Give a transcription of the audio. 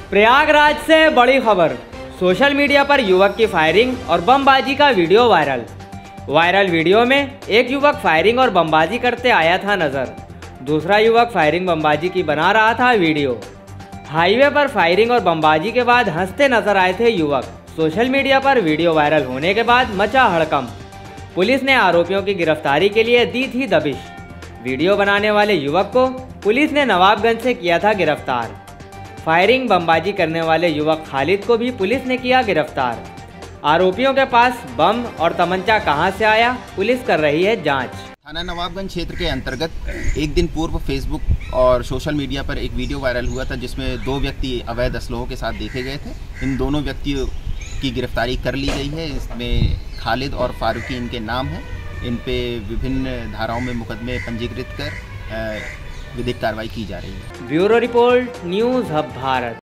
प्रयागराज से बड़ी खबर। सोशल मीडिया पर युवक की फायरिंग और बमबाजी का वीडियो वायरल वीडियो में एक युवक फायरिंग और बमबाजी करते आया था नजर। दूसरा युवक फायरिंग बमबाजी की बना रहा था वीडियो। हाईवे पर फायरिंग और बमबाजी के बाद हंसते नजर आए थे युवक। सोशल मीडिया पर वीडियो वायरल होने के बाद मचा हड़कंप। पुलिस ने आरोपियों की गिरफ्तारी के लिए दी थी दबिश। वीडियो बनाने वाले युवक को पुलिस ने नवाबगंज से किया था गिरफ्तार। फायरिंग बमबाजी करने वाले युवक खालिद को भी पुलिस ने किया गिरफ्तार। आरोपियों के पास बम और तमंचा कहां से आया, पुलिस कर रही है जांच। थाना नवाबगंज क्षेत्र के अंतर्गत एक दिन पूर्व फेसबुक और सोशल मीडिया पर एक वीडियो वायरल हुआ था जिसमें दो व्यक्ति अवैध असलहों के साथ देखे गए थे। इन दोनों व्यक्तियों की गिरफ्तारी कर ली गई है। इसमें खालिद और फारूकी इनके नाम हैं। इन पे विभिन्न धाराओं में मुकदमे पंजीकृत कर विधिक कार्रवाई की जा रही है। Bureau report, news hub Bharat.